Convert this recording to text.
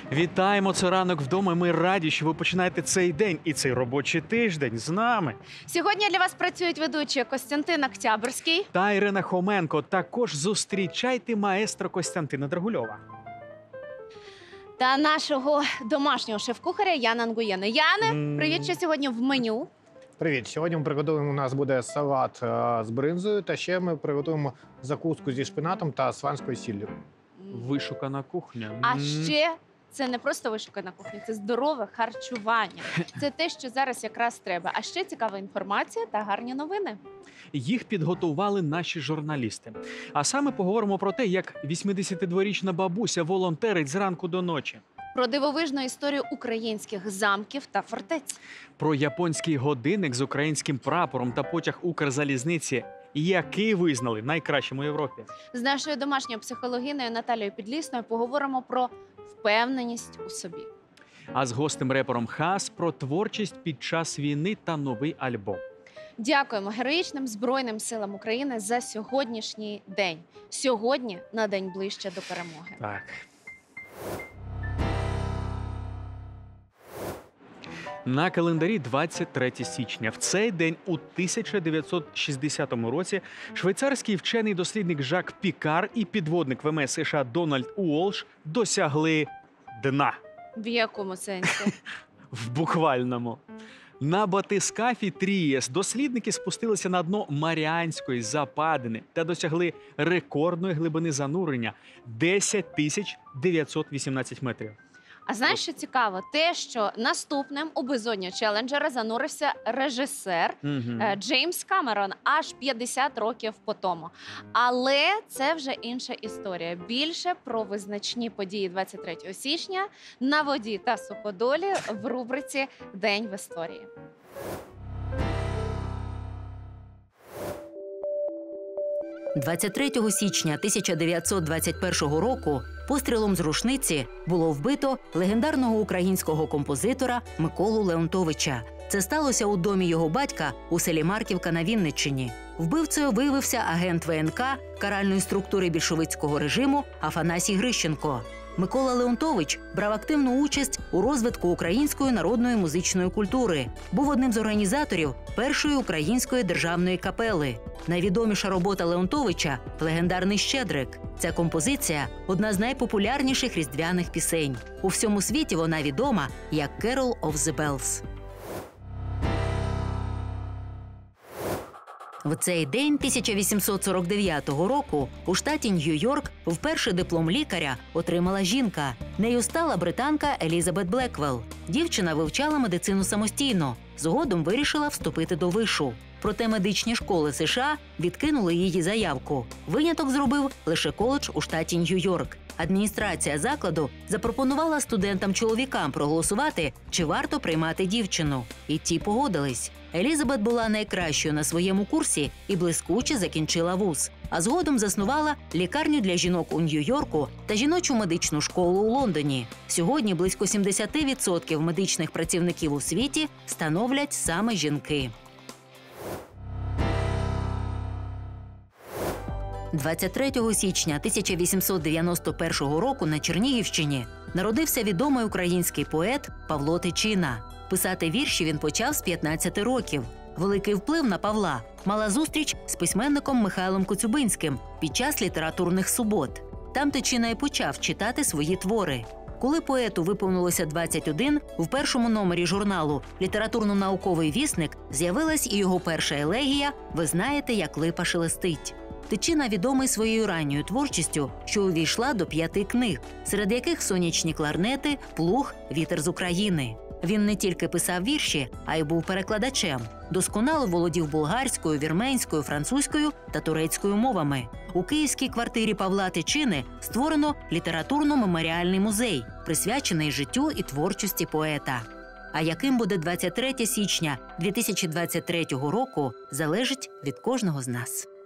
Вітаємо, це «Ранок вдома». Ми раді, що ви починаєте цей день і цей робочий тиждень з нами. Сьогодні для вас працюють ведучі Костянтин Октябрський Та Ірина Хоменко. Також зустрічайте маестро Костянтина Драгульова. та нашого домашнього шеф-кухаря Яна Нгуєна. Яне, привіт, що сьогодні в меню? Привіт! Сьогодні ми приготуємо, у нас буде салат з бринзою, та ще ми приготуємо закуску зі шпинатом та сванською сіллю. Вишукана кухня. А ще це не просто вишукана кухня, це здорове харчування. Це те, що зараз якраз треба. А ще цікава інформація та гарні новини. Їх підготували наші журналісти. А саме поговоримо про те, як 82-річна бабуся волонтерить зранку до ночі. Про дивовижну історію українських замків та фортець. Про японський годинник з українським прапором та потяг Укрзалізниці, який визнали найкращим у Європі. З нашою домашньою психологиною Наталією Підлісною поговоримо про впевненість у собі. А з гостем-репером Хас про творчість під час війни та новий альбом. Дякуємо героїчним Збройним силам України за сьогоднішній день. Сьогодні на день ближче до перемоги. Так. На календарі 23 січня. В цей день у 1960 році швейцарський вчений-дослідник Жак Пікар і підводник ВМС США Дональд Уолш досягли дна. В якому сенсі? В буквальному. На батискафі Трієс дослідники спустилися на дно Маріанської западини та досягли рекордної глибини занурення – 10 918 метрів. А знаєш, що цікаво? Те, що наступним у безодні Челенджера занурився режисер Джеймс Камерон аж 50 років по тому. Але це вже інша історія. Більше про визначні події 23 січня на воді та суходолі в рубриці «День в історії». – 23 січня 1921 року пострілом з рушниці було вбито легендарного українського композитора Миколу Леонтовича. Це сталося у домі його батька у селі Марківка на Вінниччині. Вбивцею виявився агент ВНК каральної структури більшовицького режиму Афанасій Грищенко. Микола Леонтович брав активну участь у розвитку української народної музичної культури. Був одним з організаторів першої української державної капели. Найвідоміша робота Леонтовича – легендарний «Щедрик». Ця композиція – одна з найпопулярніших різдвяних пісень. У всьому світі вона відома як «Carol of the Bells». В цей день 1849 року у штаті Нью-Йорк вперше диплом лікаря отримала жінка. Нею стала британка Елізабет Блеквелл. Дівчина вивчала медицину самостійно. Згодом вирішила вступити до вишу. Проте медичні школи США відкинули її заявку. Виняток зробив лише коледж у штаті Нью-Йорк. Адміністрація закладу запропонувала студентам-чоловікам проголосувати, чи варто приймати дівчину. І ті погодились. Елізабет була найкращою на своєму курсі і блискуче закінчила вуз. А згодом заснувала лікарню для жінок у Нью-Йорку та жіночу медичну школу у Лондоні. Сьогодні близько 70% медичних працівників у світі становлять саме жінки. 23 січня 1891 року на Чернігівщині народився відомий український поет Павло Тичина. Писати вірші він почав з 15 років. Великий вплив на Павла мала зустріч з письменником Михайлом Коцюбинським під час літературних субот. Там Тичина і почав читати свої твори. Коли поету виповнилося 21, в першому номері журналу «Літературно-науковий вісник» з'явилась і його перша елегія «Ви знаєте, як липа шелестить». Тичина відомий своєю ранньою творчістю, що увійшла до 5 книг, серед яких «Сонячні кларнети», «Плуг», «Вітер з України». Він не тільки писав вірші, а й був перекладачем. Досконало володів болгарською, вірменською, французькою та турецькою мовами. У київській квартирі Павла Тичини створено літературно-меморіальний музей, присвячений життю і творчості поета. А яким буде 23 січня 2023 року, залежить від кожного з нас.